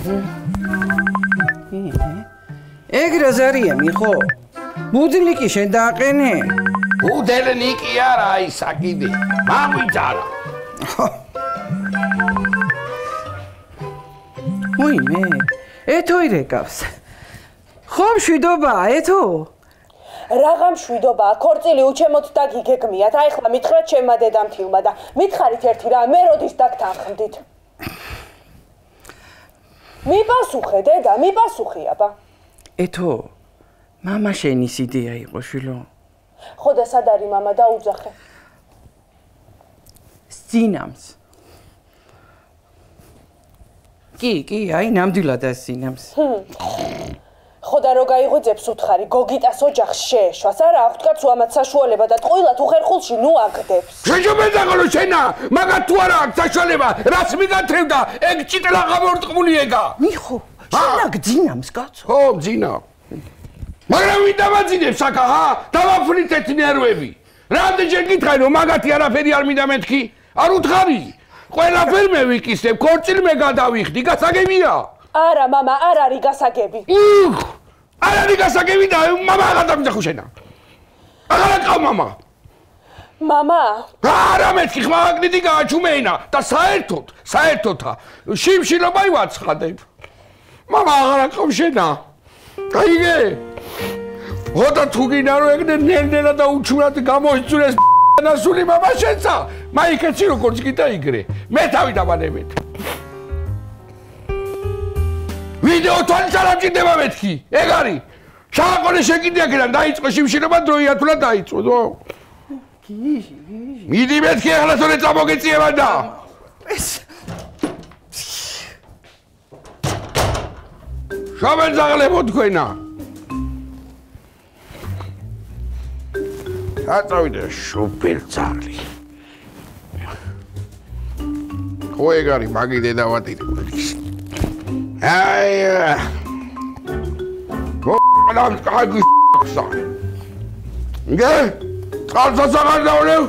ეგ რა ზარია მიხო? ბუდლიკი შენ დააყენე? ბუდლიკი არა, აი საკიდე. მაგვიძარა. მოიმე, ეთო ირეკავს. ხომ შვიდობა, ეთო? რაღა მშვიდობა, ქორწილი უჩემოთ და გიგეგმიათ. აი ხლა მითხრათ ჩემმა დედამთილმა და მითხარით ერთი რა, მე როდის დაგთანხმდით? მიპასუხე დედა, მიპასუხე აბა. ეთო, მამა შენის იდეა იყო შვილო. ხო და სად არის მამა დაუძახე? სცინამს. კი, აი ნამდვილად ასცინამს. ხო და რო გაიღვიძებს უთხარი, გოგიტას ოჯახს შეეშვას, არა აქვთ კაცო ამათ საშუალება და ტყუილად უხერხულში ნუ აგდებს. შეჯობედაღო შენა, მაგათ თუ არა აქვს საშუალება, რას მიგათევდა, ეგ ჭიტლა გამორტყმული ეგა. მიხო, შენა გძინამს კაცო. ხო, გძინა. მაგრამ ვინ დამაძინებს აქა, ჰა? დავაფრინდეთ ნერვები. რამდენჯერ გითხარი რომ მაგათი არაფერი არ მინდა მეთქი? არ უთხარი. ყველაფერ მე ვიკისებ, ქორწილი მე გადავიხდი, გასაგებია? არა, მამა, არ არის გასაგები. არ არის გასაგები და მამა აღარ დამიძახო შენა. აღარ აკავ მამა. მამა? არა მეთქი ხმაგნიტი გააჩუმეინა და საერთოთა შიმშილობაი ვაცხადებ. მამა აღარ აკავ შენა. გაიგე? ხოდა თუ გინდა რომ ეგნე ნელ-ნელა და უჩურად გამოიწურეს ნასული მამა შენცა, მაიქეცი როგორც გიტაიგრე. მე თავი დაბანებეთ. ვიდეო თვალს არ ამჭირდება მეთქი. ეგ არის. შაყოლე შეკიდე აქედან დაიწყო შიმშილობა დროია თულა დაიწყო. გიჟი. მიდი მეთქი ახლა თორე წამოგეწიება და. შავენძაღლებო თქვენა. აწავიდე შუპილძაღლი. ხო ეგ არის მაგი დედავატირი. აი გოყლამ კაგი ხსა. ნგე? წყალსაც აღარ დავლევ?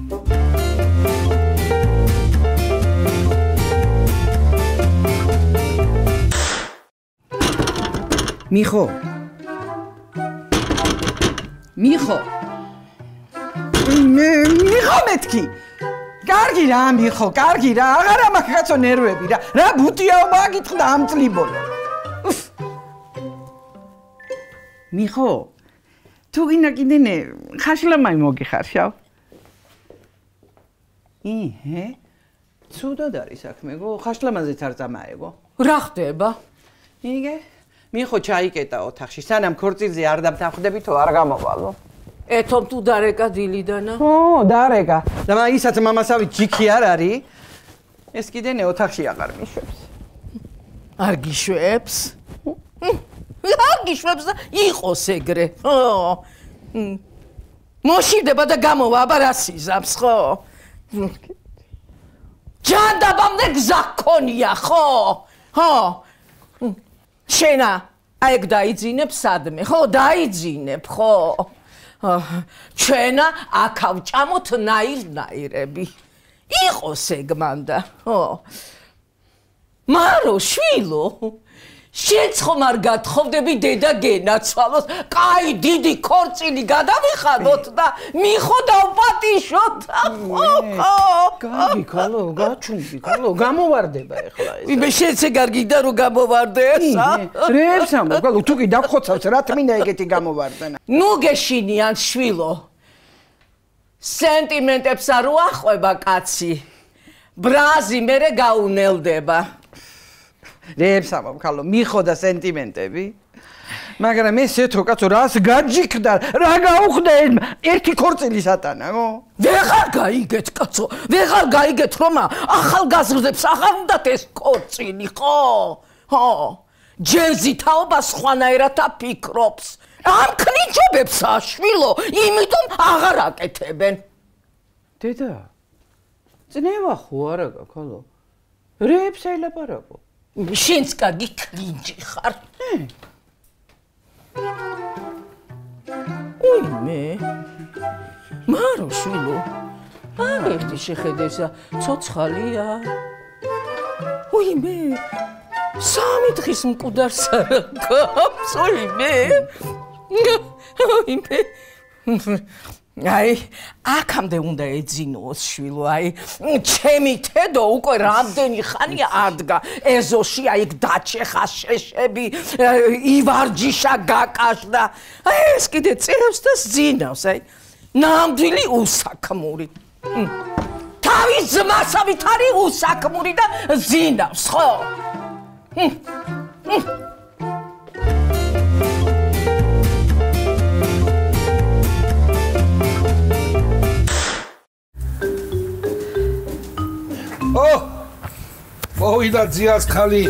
მიხო. მიხო მეთქი. კარგი რა მიხო, კარგი რა, აღარა მაქვს კაცო ნერვები რა. რა ბუტიაობა გითხრა ამწლიბოლო. მიხო, თუ გინდა კიდენე ხაშლამაი მოგიხარშავ. ცუდად არის საქმე, გო, ხაშლამაზეც არ წამაეგო. რა ხდება? იგე, მიხო ჩაიკეტა ოთახში, სანამ ქორწილზე არ დამთანხმდებითო არ გამოვალო. ეთომ თუ დარეკა დილიდანა? ო, დარეკა. და მაგისაც მამასავი ჯიქი არ არის. ეს კიდენე ოთახში აღარ მიშვებს. არ გიშვებს? არ გიშვებს და იყოს ეგრე. ხო. მოშივდება და გამოვა, აბა რა სიზამს, ხო? ჯანდაბამდე გზა გქონია, ხო? ხო. შენა, აი ეგ დაიძინებ სადმე, ხო? დაიძინებ, ხო? ჩვენა აქ ავჭამოთ ნაირნაირები. იყოს ეგ მანდა, ხო? მარო, შვილო, შენც ხომ არ გათხოვდები დედა გენაცვალოს, კაი დიდი ქორწილი გადავიხადოთ და მიხო დავპატიშოთ, ხო? კარგი ქალო, გაჩუმდი ქალო, გამოვარდება ეხლა ეს. იმე შენც ეგ არ გინდა რომ გამოვარდეს, ა? რებს ამბობ, ქალო, თუ კი დაგხოცავს, რა თმინდა ეგეთი გამოვარდნა? ნუ გეშინიან შვილო. სენტიმენტებს არ უახყვება კაცი. ბრაზი მერე გაუნელდება. რებს ამბობ, ქალო, მიხო და სენტიმენტები. მაგრამ ეს ეთო კაცო, რას გაჯიქდა, რა გაუხდა ერთი ქორწილი სატანა, ხო? ვეღარ გაიგეთ, კაცო, ვეღარ გაიგეთ, რომ ახალგაზრდებს აღარ უნდათ ეს ქორწილი, ხო? ხო. ჯერზი თაობა სხვანაირად აფიქრობს. ამ ქნიჩებებსა, შვილო, იმიტომ აღარ აკეთებენ. დედა, წნევა ხო არა გაქალო? რებს აილაპარაკო? შენც კარგი ქლინჯი ხარ. უიმე. მარო შვილო. არ ერთი შეხედესა, ცოცხალია. უიმე. სამი დღის მკვდარს არ აქვს, ოიმე. აი, აქამდე უნდა ეძინოს შვილო, აი, ჩემი თედო უკვე რამდენი ხანია ადგა ეზოში, აი, დაჩეხა შეშები, ივარჯიშა გაკაშდა. აი, ეს კიდე წერებს და ზინავს, აი, ნამდვილი უსაქმური. თავის ძმასავით არის უსაქმური და ზინავს, ხო? მოვიდა ძიას ხალი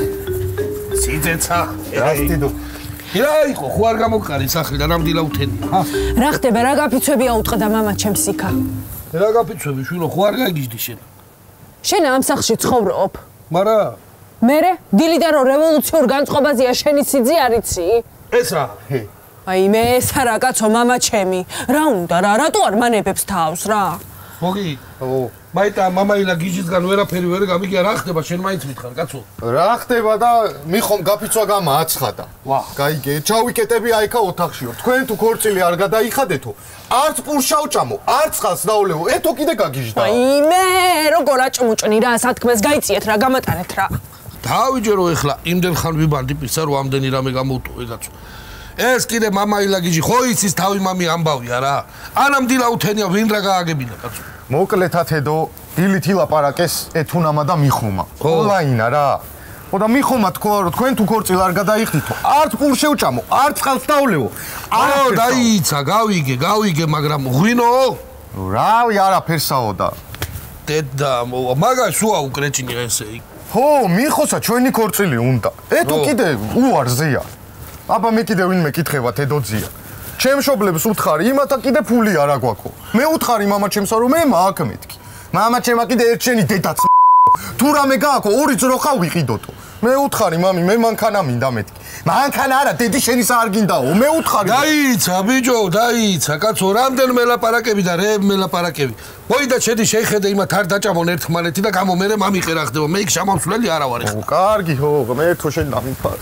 სიძეცა რასტიდო რა იყო ხო არ გამოგყარი სახლიდან ამდილა უთენი რა ხდება რა გაფიცვებია უტყდა მამა ჩემს იქა რა გაფიცვები შვილო ხო არ გაგიჟდი შენ შენ ამ სახლში ცხოვრობ მარა მერე დილიდან რომ რევოლუციურ განწყობაზეა შენი სიძე არიცი ეს რა აი მე ეს რა კაცო მამა ჩემი რა უნდა რა რატო არ მანებებს თავს რა მოგი მაიტა მამაილა გიჟისგან ვერაფერი ვერ გამიგია რა ხდება შენ მაინც მითხარ კაცო რა ხდება და მიხომ გაფიცვა გამა აცხადა გაიგე ჩავიკეტები აიქა ოთახშიო თქვენ თუ ქორწილი არ გადაიხადეთო არც პურშა უჭამო არც ხალს დაოლეო ეთო კიდე გაგიჟდა აი მე როგორ აჭმუჭნი რა სათქმეს გაიწიეთ რა გამატანეთ რა დავიჯერო ეხლა იმდენ ხან ვიბანდი პისა რომ ამდენი რამე გამოვტოვე კაცო ეს კიდე მამაილა გიჟი ხო იცის თავი მამი ამბავია რა ანამდილა უთენია ვინ რა გააგებინა კაცო მოკლედ ათედო დილით ილაპარაკეს ეთუნამა და მიხომა ონლაინა რა ხო და მიხომა თქვა რომ თქვენ თუ ქორწილ არ გადაიხდითო არც პურ შევჭამო არც ხალს დაოლეო აო დაიცა გავიგე მაგრამ ღვინო რავი არაფერსაო და დედა მაგას შუა უკრეჭინია ესე ხო მიხოსა ჩვენი ქორწილი უნდა ეთო კიდე უარზეა აბა მე კიდე ვინმე კითხება თედოძია ჩემ მშობლებს უთხარი იმათა კიდე ფული არა გვაქვს მე უთხარი მამა ჩემსა რომ მე მაქვს მეთქი მამა ჩემა კიდე ერთშენი დედაც თუ რამე გააქვს ორი ძროხა ვიყიდოთო მე უთხარი მამი მე მანქანა მინდა მეთქი მანქანა არა დედი შენის არ გინდაო მე უთხარი დაიცა ბიჭო დაიცა კაცო რამდენ მელაპარაკები და რე მელაპარაკები მოიდა შედი შეიხედე იმათ არ დაჭამონ ერთმანეთი და გამო მე მამი ყერა ხდება მე იქ შემავსვლელი არა ვარ ეხლა კარგი ხო მე ერთო შენ დამიფარ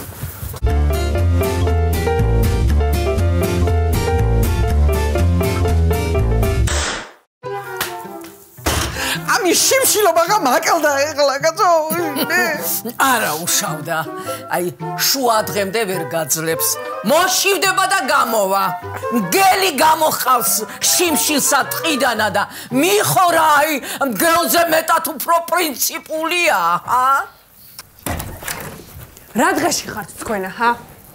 შიმშილობა გამაკალდა ეხლა კაცო არა უშავდა აი შუა დღემდე ვერ გაძლებს მოშივდება და გამოვა მგელი გამოხავს შიმშილსა ტყიდანა და მიხორა აი მგელზე მეტად უფრო პრინციპულია რა დღეში ხართ თქვენა ჰა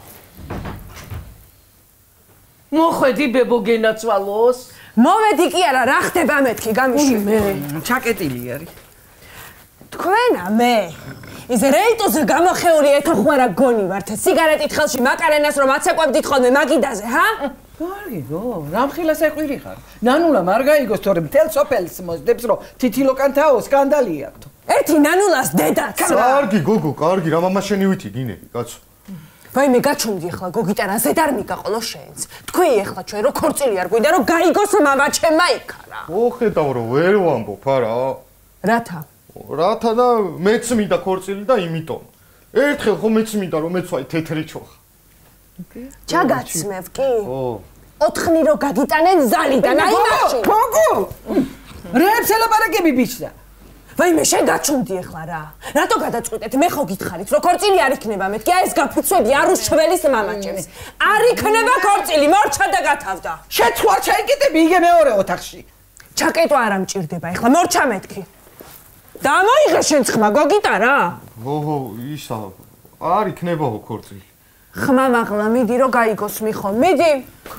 მოხვედი ბებოგენაცვალოს მოვედი კი არა რა ხდება მეთქი გამიშვი მე ჩაკეტილი არის თქვენა მე ის რეიტოზე გამოხეული ეთოხვარა გონი ვართ სიგარეტით ხელში მაკარენას რომ აცეკვებდით ხოლმე მაგიდაზე ჰა კარგო რამხილას ეყვირი ხარ ნანულა არ გაიგოს თორე მთელ სოფელს მოსდებს რომ თითილოკანთაო სკანდალი აქვს ერთი ნანულას დედაც კარგი გოგო კარგი რა მამა შენი ვითი გინები კაცო ვაი მე გაჩუმდი ახლა გოგიტარა ზედარ მიგაყოლო შენს თქვი ახლა ჩვენ რო ქორწილი არ გვიდა რომ გაიგოს მამა ჩემმა იქა რა ოხედავ რომ ვერ ვამბობ არა რათა და მეც მინდა ქორწილი და იმიტომ ერთხელ ხო მეც მინდა რომ მეცვაი თეთრი ჩოხა ჩაგაცმევ კი ოთხნი რო გაგიტანენ ზალიდან აი მაშინ გოგო რეებს ელაპარაკები ბიჭდა ვაი მე შენ გაჩუმდი ახლა რა რატო გადაწყვიტეთ მე ხო გითხარით რომ ქორწილი არ იქნება მეთქი აი ეს გაფიცვები არ უშველის მამა ჩემს არ იქნება ქორწილი მორჩა და გათავდა შენ თუ არ ჩაიკეტები იგე მეორე ოთახში ჩაკეტვა არ ამჭირდება ახლა მორჩა მეთქი დამოიღე შენ ხმა გოგიტარა ოჰო ისა არ იქნებაო ქორწილი ხმა მაღლა მიდი რომ გაიგოს მიხო მიდი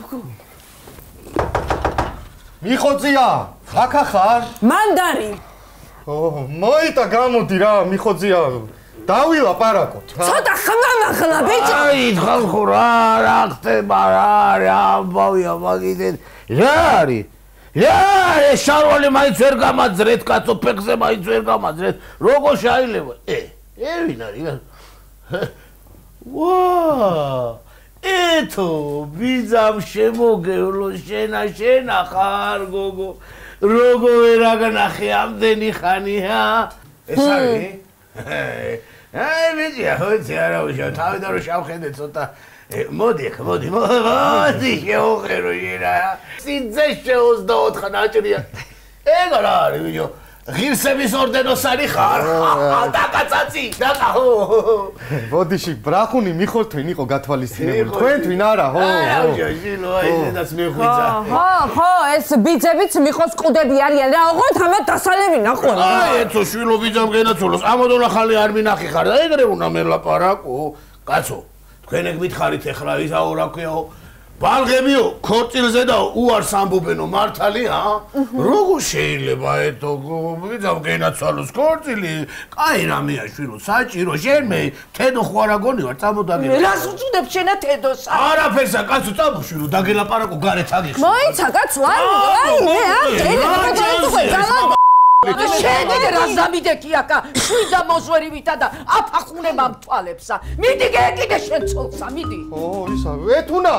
მიხოძია ხაკა ხარ მანდარი მოიტა გამოდი რა მიხოძია დავილაპარაკოთ ცოტა ხმა მაღლა ბიჭო აი ხალხო რა ხდება რა ამბავია მაგიდან რა არის ეს შარვალი მაინც ვერ გამაძრეთ კაცო ფეხზე მაინც ვერ გამაძრეთ როგორ შეიძლება ვინ არის ვა ეთო ბიძამ შემოგევლო შენა ხარ გოგო როგორ ვერ აგნახე ამდენი ხანი ეს არის აი მეძია ხოიცი არა უშავ თავიდან რომ შავხედე ცოტა მოდი შეუღერო ირა სიძე შეუძდაოთხ ნაჭრია ეგ რა არის ვიო ღირსების ორდენოსარი ხარ დაკაცაცი დაკაჰო ბოდიში ბრახუნი მიხოლთვინ იყო გათვალისწინებული თქვენთვინ არა ხო ჟილო აი ეს მეხვიცა ხო ეს ბიძებიც მიხოს ყუდები არიან რა ოღონდ ამათ დასალები ნახონ აი ეცო შვილო ბიძამ გენაცოლოს ამოდონა ხალი არ მინახი ხარ და ეგრე უნდა მელაპარაკო კაცო თქვენ ეგ მითხარით ეხლა ისა რა ქვიაო ბალღებიო ქორწილზე და უარს ამბობენო მართალია როგორ შეიძლება ეთო ვიძამ გენაცვალოს ქორწილი კაი რამეა შვილო საჭირო შენ მე თედო ხო არა გონი ვარ წამოდაგე რას უწუდებ შენა თედოსა არაფერსა კაცო წამო შვილო დაგელაპარაკო გარეთ აგიხსნა მოიცა კაცო აი მე არ დელა შეგე რა ზამიდეკი აკა შვიდა მოზვერივითა და აფახუნება მთვალებსა მიდი გეკიდე შენ ცოლსა მიდი ო ისა ეთუნა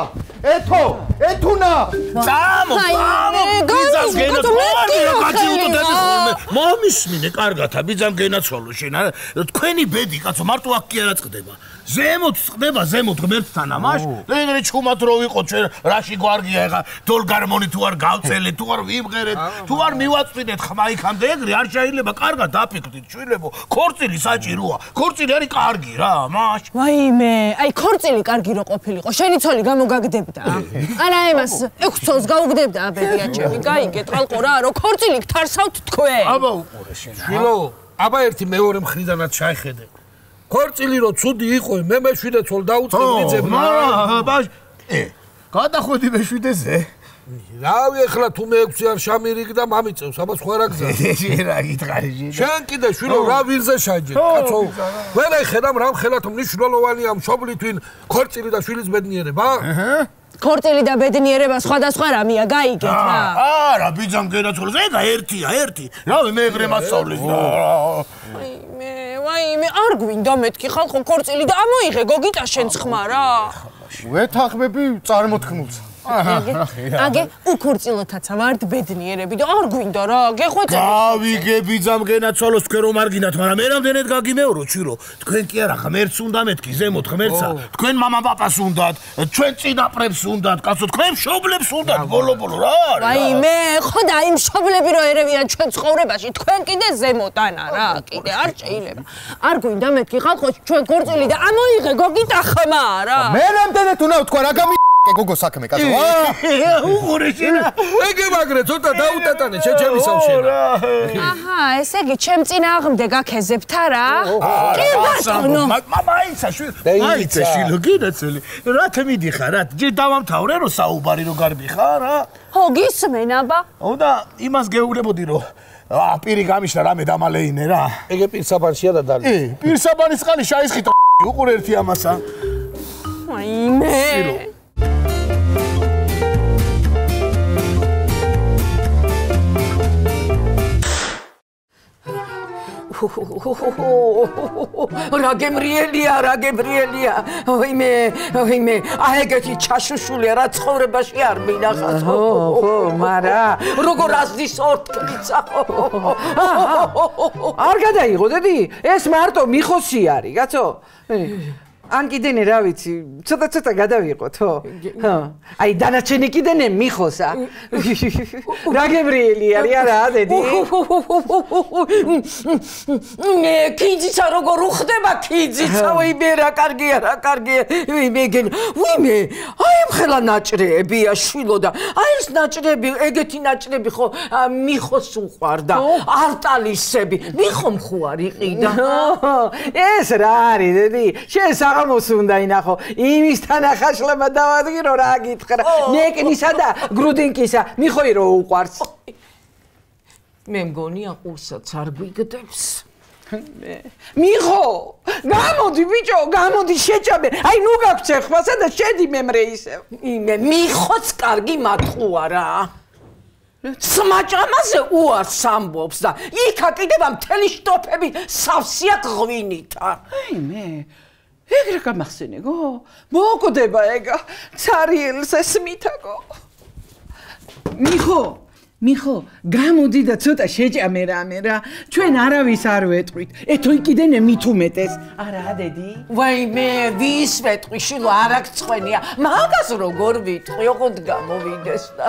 ეთუნა წამო ბიძამ გენაცვალო კაცი უტოდები ხოლმე მომისმინე კარგათა ბიძამ გენაცვალო შენ თქვენი ბედი კაცო მარტო აქ კი არა წდება ზემოთ წდება ზემოთ ღმერთთან ამაშ ეგრე ჩუმად რო ვიყო ჩვენ რაში გვარგია ეხა დოლგარმონი თუ არ გავწელეთ თუ არ ვიმღერეთ თუ არ მივაწვიდეთ ხმა იქამდე ეგრე არ შეიძლება კარგად დაფიქრდით შვილებო ქორწილი საჭიროა ქორწილი არის კარგი რა ამაშ ვაიმე აი ქორწილი კარგი რო ყოფილიყო შენი ცოლი გამოგაგდებდა არა ემას 6 წელს გაუგდებდა აბედია ჩემი გაიგე ტყალყო რა რო ქორწილი გთარსავთ თქვენ აბა უყურე შენ შვილო აბა ერთი მეორე მხრიდანაც ჩაიხედე ქორწილი რო ცუდი იყო მე მეშვიდე ცოლ დაუწყე ბიძებმა ბაშ გადახვედი მეშვიდეზე რავი ეხლა თუ მე-6 არ შამირიგ და მამიწევს ამას ხო არა გზა შენ რა გითხარი შენ კიდე შვილო რა ვირზე შაჯე კაცო ვერა ხედავ რა ხელათ მნიშვნელოვანია მშობლითვინ ქორწილი და შვილის ბედნიერება ქორწილი და ბედნიერება სხვადასხვა რამეა გაიგეთ რა არა ბიძამ გენაცვალოს ეგა ერთი რავი მე ეგრე მასწავლეს და ვაიმე არ გვინდა მეთქი ხალხო ქორწილი და ამოიღე გოგიტა შენც ხმა რა ვეთახმები წარმოთქმულს აგე უქორწილოთაცა ვართ ბედნიერები და არ გვინდა რა გეხვეწები გავიგე ბიძამ გენაცვალოს თქვენ რომ არ გინდათ მაგრამ მე რამდენად გაგიმეორო ჩვილო თქვენ კი არა ღმერთს უნდა მეთქი ზემოთ ღმერთსა თქვენ მამა პაპას უნდათ ჩვენ წინაპრებს უნდათ კაცო თქვენ მშობლებს უნდათ ბოლო რა ვაიმე ხო და იმ მშობლები რო ერევიან ჩვენ ცხოვრებაში თქვენ კიდე ზემოტანა რა კიდე არ შეიძლება არ გვინდა მეთქი ხალხო ჩვენ ქორწილი და ამოიღე გოგიტა ხმა რა მე რამდენად უნდა ვთქვა რა გოგო საქმე კაცო უყურე შენ ეგე მაგრე ცოტა დაუტატანე შეჩემისავ შენ აჰა ესე იგი ჩემ წინააღმდეგ აქეზებთ არა კი ბატონო მაინცა შვილო გინაცელი რათ მიდიხარ რა ჯერ დავამთავრე რომ საუბარი რო გარბი ხარ რა ხო გისმენ აბა უნდა იმას გეუბნებოდი რომ პირი გამიშლა რამე დამალეინე რა ეგე პირსაბანშია და დალი პირსაბანის წყალი შაისხიტო უყურე ერთი ამასა ვაიმე რა გემრიელია ვაიმე აეგეთი ჩაშუშული რა ცხოვრებაში არ მინახავს ხო მარა როგორ ასდის ორთქლიცა არ გადაიღო დედი ეს მარტო მიხოსი არის კაცო ან კიდენე რა ვიცი ცოტა გადავიყოთ ხო აი დანარჩენი კიდენე მიხოსა რა გემრიელი არის არა დედი კიძიცა როგორ უხდება კიძიცა ვაიმე რა კარგია ვაიმე აი მხელა ნაჭრებია შვილო და აი ეს ნაჭრები ეგეთი ნაჭრები ხო მიხოს უყვარდა არტალისები მიხომ ხო არ იყიდა ეს რა არის დედი შენ საღამოს უნდა ინახო იმისთან ახაშლება დავადგირო რა გითხრა ნეკნისა და გრუდინკისა მიხოი რო უყვარს მე მგონია ყურსაც არ გვიგდებს მიხო გამოდი ბიჭო გამოდი შეჭაბე აი ნუ გაგვცე ხმასა და შედი მემრე ისევ იმე მიხოც კარგი მათყუა რა სმაჭამაზე უარს ამბობს და იქა კიდევა მთელი შტოფები სავსია ღვინითა აი მე ეგრე გამახსენე გო მოკდება ეგა ცარიელს ესმითაგო მიხო მიხო, გამოდი და ცოტა შეჭამე რამე რა. ჩვენ არავის არ ვეტყვით. ეთო იქიდენე მით უმეტეს. არა, დედი? ვაიმე, ვის ვეტყვი, შილო არ აქვს წვენია. მაგას როგორ ვიტყვი, ოღონდ გამოვიდეს და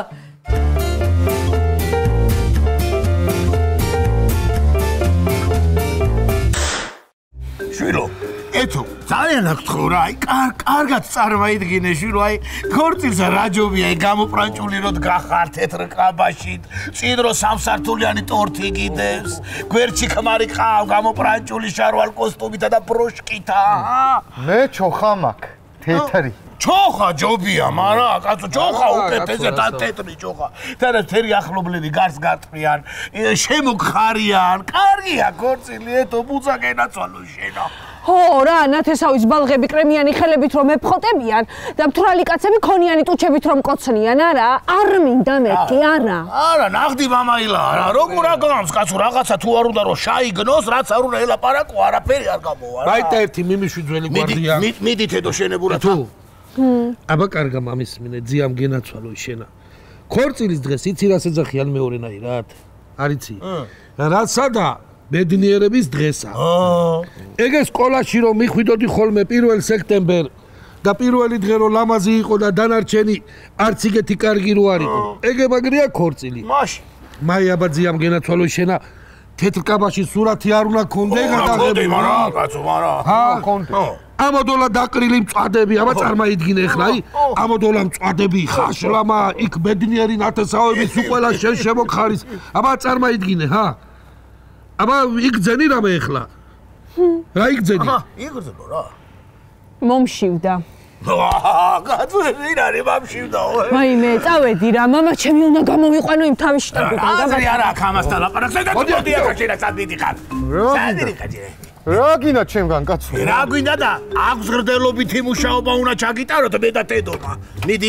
შვილო, ეთო, ძალიან აქ თქო რა, კარგად წარმოიდგინე შვილო, ქორწილს რა ჯობია, გამოპრანჭული რო დგახარ თეთრ კაბაშით, წინ რო სამსართულიანი ტორტი გიდევს, გვერდში ხმარი ყავ, გამოპრანჭული შარვალ კოსტუმითა და ბროშკითა. მე ჩოხა მაქვს, თეთრი. ჩოხა ჯობია, მარა, კაცო, ჩოხა უკეთესია და თეთრი ჩოხა. და თერი ახლობლები გარს გატყვიან, შემოგხარიან, კარგია ქორწილი, ეთო, ბუძა გენაცვალო შენა. ხო რა, ნათესავის ბალღები კრემიანი ხელებით რომ ეფხოტებიან და მთვრალი კაცები ქონიანი ტუჩებით რომ კოცნიან, არა? არ მინდა მეთქი, არა. არა, ნახდი მამაილა, არა, როგორ აგამს კაცო, რაღაცა თუ არ უნდა რომ შაიგნოს, რაც არ უნდა ელაპარაკო, არაფერი არ გამოვა. რაიტა ერთი მიმიშვი ძველი გვარდია. მიდით ედო შენებურად. თუ აბა კარგა მამისმინე, ძიამ გენაცვალო შენა. ქორწილის დღეს იცი რას ეძახიან მეორენაირად? არიცი? რაცა და ბედნიერების დღესა. ეგ სკოლაში რომ მიხვიდოდი ხოლმე 1 სექტემბერ და პირველი დღე რომ ლამაზი იყო და დანარჩენი არც იგეთი კარგი რო არ იყო. ეგ მაგრია ქორწილი. მაშინ მაი აბა ძიამ გენაცვალო შენა. თეთრ კაბაში სურათი არ უნდა ქონდე გადაღებული. მარა, კაცო, მარა. ამოდოლა დაყრილი მწვადები, აბა წარმოიდგინე ახლა, ამოდოლა მწვადები, ხაშლამა, იქ ბედნიერი ნათესავების უყველა შენ შემოგხარის. აბა წარმოიდგინე, ჰა? აბა იგძენი რამე ახლა? რა იგძენი? იგრძნო რა. მომშივდა. კაცო, ვინ არის მომშივდაო? ვაიმე, წავედი რა, მამა ჩემი უნდა გამოვიყვანო იმ თავის შტაბიდან. აზრი არა აქ ამასთან ლაპარაკს და მოდი აქ შენა სადიდი ხარ. სადიდი ხარ. რა გინდა ჩემგან კაცო? რა გვინდა და აქვს ღრდელობითი მუშაობა უნდა ჩაგიტაროთ მე და თედომა. მიდი.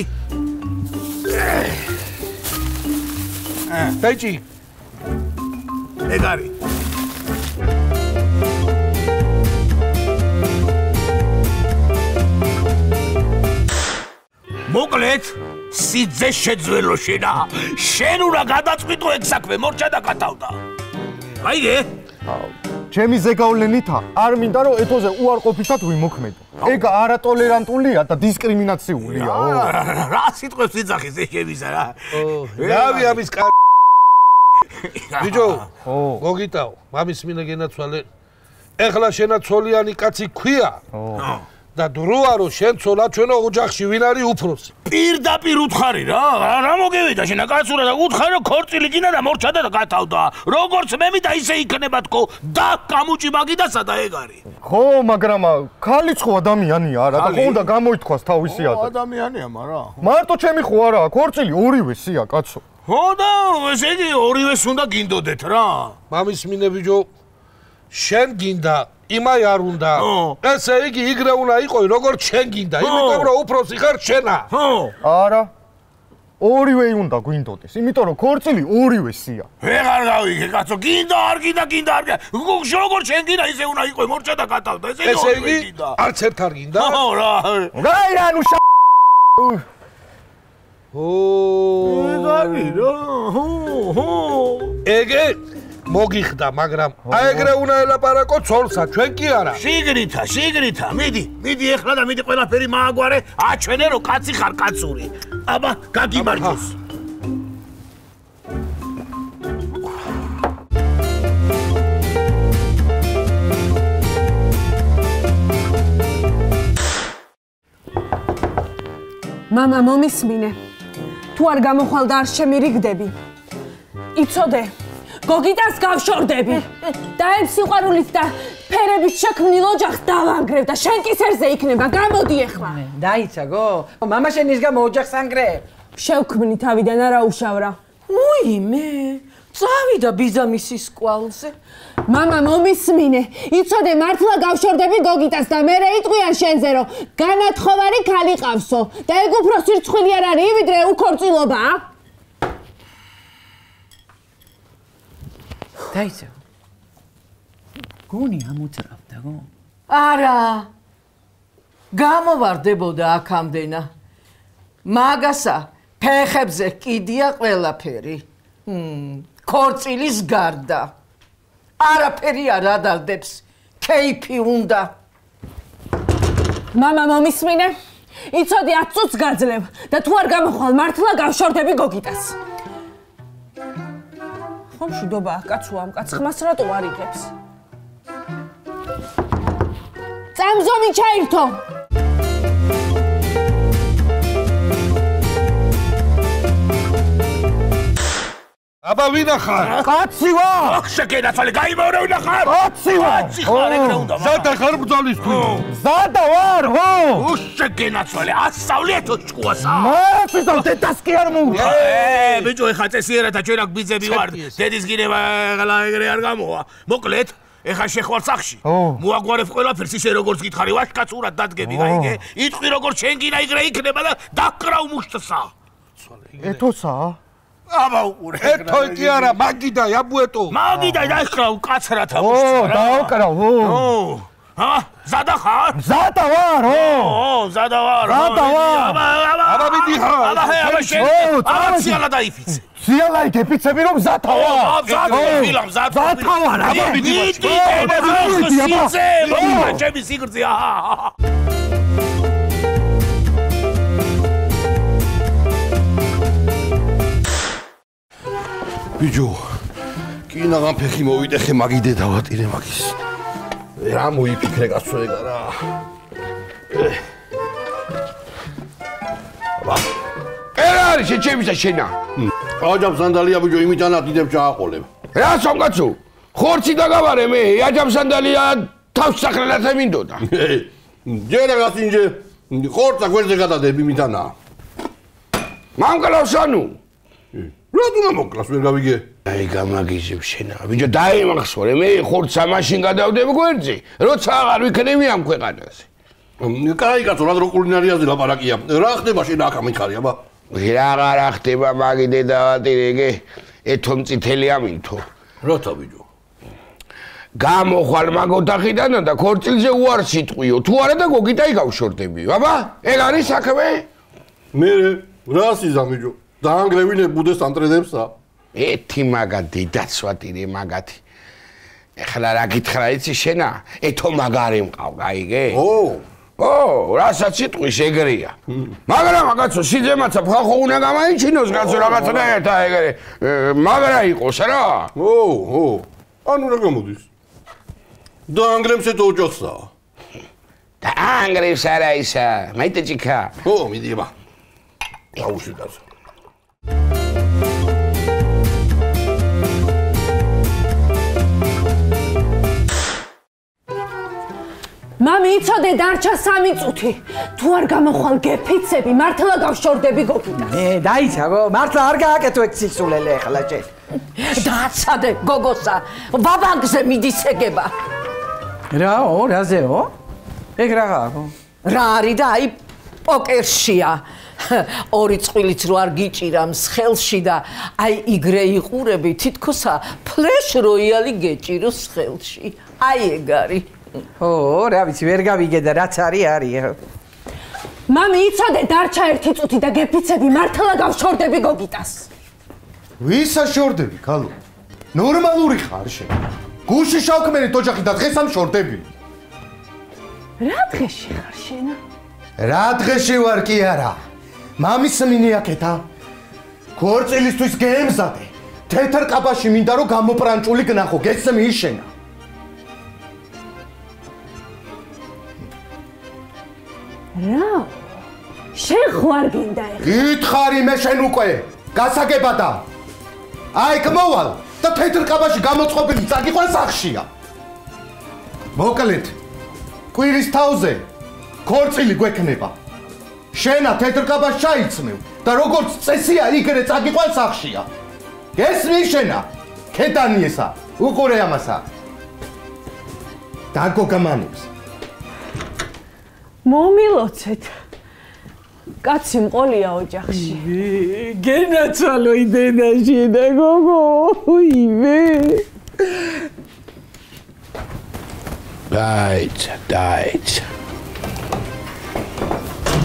დაიჭი. ეგარი. მოკლედ, სიძე შეძველო შენა. შენ უნდა გადაწყვიტო ეგ საქმე, მორჩა და გათავდა. აიგე? ჩემი ზეგავლენითა არ მინდა რომ ეთოზე უარყოფითად ვიმოქმედო. ეგ არატოლერანტულია და დისკრიმინაციულია. რა სიტყვებს იძახის ეს შევიზა რა. რავი ამის ბიჭო, მოგიტაო, მამის მინე გენაცვალე. ეხლა შენა ცოლიანი კაცი ქვია. და დროა რომ შენ ცოლა ჩვენო ოჯახში ვინ არის უფროსი? პირდაპირ უთხარი რა, რა მოგევიდა შენა კაცურა და უთხარი რომ ქორწილი გინდა და მორჩა და გათავდა. როგორც მე მინდა ისე იქნება თქო და კამუჭი მაგიდასა და ეგ არის. ხო, მაგრამ ქალიც ხო ადამიანია არა და ხო უნდა გამოითქვას თავისი აზრი. ადამიანია, მარა. მარტო ჩემი ხო არა, ქორწილი ორივე სია კაცო. ხო და ესე იგი ორივეს უნდა გინდოდეთ რა. მამის მინე ბიჭო, შენ გინდა იმაი არ უნდა. ესე იგი იგრე უნდა იყო როგორც შენ გინდა, იმიტომ რომ უფროსი ხარ შენა. არა. ორივე უნდა გვინდოდეს, იმიტომ რომ ქორწილი ორივე სია. ვეღარ გავიგე კაცო, გინდა არ გინდა, გინდა არ გინდა. როგორც შენ გინდა ისე უნდა იყო მორჩა და გათავდა. ესე იგი არც ერთ არ გინდა. ხო რა. რაი რა ნუ ეგარი რა. ეგე მოგიხდა, მაგრამ აეგრე უნდა ელაპარაკო ცოლსა, ჩვენ კი არა. შიგრითა, მიდი ეხლა და მიდი ყველაფერი მააგვარე, აჩვენე რომ კაცი ხარ კაცური. აბა, გაგიმარჯოს. მამა მომისმინე. თუ არ გამოხვალ და არ შემირიგდები. იცოდე გოგიტას გავშორდები და ამ სიყვარულით და ფერებით შექმნილ ოჯახს დავანგრევ და შენ კისერზე იქნება. გამოდი ეხლა. დაიცაგო? მამა შენის გამო ოჯახს ანგრევ. შევქმნი თავიდან არა უშავრა. უიმე, წავიდა ბიზამისის კვალზე. მამა მომისმინე, იცოდე მართლა გავშორდები გოგიტას და მერე იტყვიან შენზე რომ განათხოვარი ქალი ყავსო და ეგ უფრო სირცხვილი არ არის ვიდრე უქორწილობაა. დაიცაგო. გონი ამოძრავდაგო? არა. გამოვარდებოდა აქამდენა. მაგასა ფეხებზე კიდია ყველაფერი. ქორწილის გარდა არაფერი არ ადალდებს კეიფი უნდა მამა მომისმინე იცოდი 10 წუთს გაძლევ და თუ არ გამოხვალ მართლა გავშორდები გოგიტას ხომ შუდობაა კაცო ამ კაც ხმას რატო არ იღებს წამზომი ჩაირთო აბა ვინახარ? კაცი ვარ. შეკენაცვალე, გაიმეორე ვინახარ? კაცი ვარ. ხარ ეგრე უნდა. ზადა ხარ ბრძოლისთვის. ზადა ვარ, ხო? შეკენაცვალე, ასწავლეთ ჭკუასა. მართლა დედას კი არ მოუწა. ბიჭო, ეხა წესიერათა ჩვენ აქ ბიძები ვარ. დედის გინება ეგრე არ გამოვა. მოკლედ ეხა შეხვალ სახში. მოაგვარებ ყველაფერს ისე როგორც გითხარი, ვაშკაცურად დადგები, გაიგე? იტყვი როგორც შენ გინა ეგრე იქნება და დაკრავ მუშტსა. ეთოსა? აბა უყურე. ეთო კი არა, მაგიდა, აბუეტო. მაგიდა დაიხრავ კაცრათა მუშტსა. დაუკრავ. ზადა ხარ? ზადა ვარ, ზადა ვარ. აბა მიდიხარ. აბა შენ. აბა ციალა დაიფიცე. ციალა იფიცები რომ ზადა ვარ. ზადა ფილამ ზადა ვარ, აბა მიდი. ჩემი სიგრძე. ბიჭო, კინაღან ფეხი მოვიდეხე მაგიდე დავატირე მაგის. რა მოიფიქრე კაცო ეგ არა. აბა. ერა არის შეჩემისა შენა. აჯამ სანდალია ბიჭო იმიტანა დიდებ ჩააყოლებ. რა სამ კაცო? ხორცი დაგავარე მე, აჯამ სანდალია თავს სახელათა მინდოდა. ჯერა გასინჯე ხორცა გვერდზე გადადები იმიტანა. მამკლავსანუ რატომ მოკლას ვერ გავიგე? აი გამაგიჟებ შენა. ბიჭო დაიმახსოვრე მე ხორცსა მაშინ გადავდებ გვერდზე, როცა აღარ ვიქნები ამ ქვეყანაზე. კაი კაცო, რა დრო კულინარიაზე ლაპარაკია. რა ხდება შენ აქ ამიხარი, აბა? რა ხდება მაგიდე დავატირეგე. ეთო მწითელი ამინთო. როცა ბიჭო? გამოხვალ მაგოთახიდან და ქორწილზე უარს იტყვიო. თუ არა და გოგიტაი გავშორდებიო. აბა? ეგ არის საქმე? მე რა სიზა ბიჭო? დაანგრევინე ბუდეს ანტრედებსა. ეთი მაგადი დაცვატირე მაგათი. ეხლა რა გითხრა იცი შენა? ეთო მაგარი მყავ, გაიგე? რასაც იტყვის ეგრეა. მაგრამ კაცო, სიძემაცა ხახო უნდა გამაიჩინოს კაცო რაღაცნაირად ეგრე. მაგრა იყოს რა. ანუ რა გამოდის? დაანგრევს ეთო ოჯახსა. დაანგრევს არა ისა, მაიტეჭიკა. მიდიება. აუშიდას. მამი იცოდე დარჩა 3 წუთი. თუ არ გამოხვალ გეფიცები, მართლა გავშორდები გოგიტას. დაიცავო, მართლა არ გააკეთო ეგ სიცულელე ახლა შენ. დააცადე გოგოსა, ვაბანგზე მიდის ეგება. რაო, რაზეო? ეგ რაღაცა. რა არის და აი პოკერშია. ორი წყვილიც რო არ გიჭირამს ხელში და აი იგრე იყურები თითქოსა ფლეშ როიალი გეჭიროს ხელში. აი ეგ არის. რა ვიცი, ვერ გავიგე და რაც არის. მამი იცოდე დარჩა 1 წუთი და გეფიცები, მართლა გავშორდები გოგიტას. ვისა შორდები, ქალო? ნორმალური ხარ შენ. გუში შავქმენით ოჯახი და დღეს ამ შორდები. რა დღეში ხარ შენ? რა დღეში ვარ კი არა. მამის მინიაკეთა. ქორწილისთვის გემზადე. თეთრ კაბაში მინდა რომ გამოპრანჭული გნახო, გესმის შენა. რა? შენ ხوار გინდა ეხლა? გითხარი მე შენ უკვე. გასაგებადა. აი გმოვალ და თეთრ კაბაში გამოწყობილი წაგიყვან სახშია. მოკლედ. კვირის თავზე ქორწილი გვექნება. შენა თეთრ კაბას ჩაიცმევ და როგორც წესია იგრე წაგიყვან სახშია. გესმის შენა? ქედანიესა, უყურე ამასა. დაგო გამანებს. მომილოცეთ. კაცი მყოლია ოჯახში. გენაცვალო იდენაში და გოგო. ივე. დაიცა.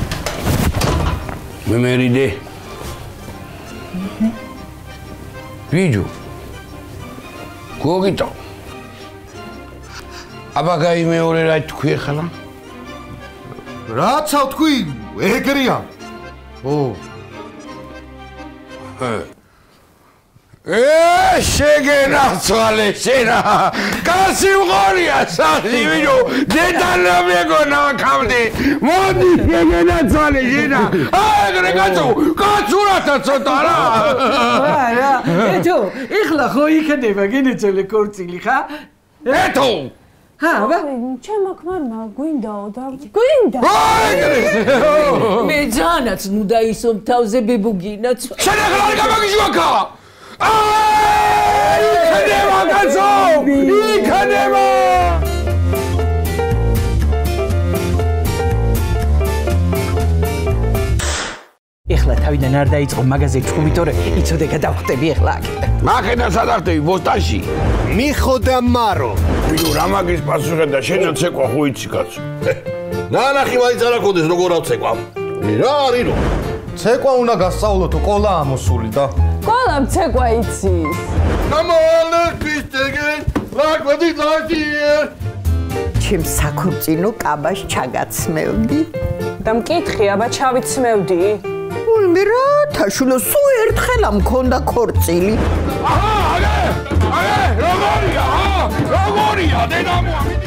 მემერიდე. ბიჯუ გოგიტო აბა გაი მეორე რა თქვი ახლა რაცა თქვი ეგრეა ო შეგენაცვალე შენა კაცი მყორია სახი ვიო დედანა მეგონა ხამდი მოდი შეგენაცვალე შენა ეგრე კაცურათა ცოტა რა არა ეთო ეხლა ხო იქნება გენეცოლე კორწილი ხა ეთო აბა ჩემო ქმარმა გვინდაო და გვინდა მე ძანაც ნუ დაისო თავზე ბებუგინაც შენა ხარ გამაგიჟვაკა იქნება კაცო იქნება ეხლა თავიდან არ დაიწყო მაგაზე ჩხუბიტორე იცოდე გადავხტები ეხლა აქ მახედა სადახტები ბოსტანში მიხოდა მარო ბიო რა მაგის პასუხი და შენო ცეკვა ხო იცი კაცო ნანახი მაინც არ აქონდეს როგორ ავცეკვა რა არისო ცეკვა უნდა გასწავლოთ ყოლა ამოსული და ყოლამ ცეკვა იცის Come on, let's twist again, like what it last year. ჩემ საქორწინო კაბას ჩაგაცმევდი. და მკითხი, აბა ჩავიცმევდი. ულმე რა, თაშულო სულ ერთხელა მქონდა ქორწილი. აჰა, აგე, როგორია, დედამო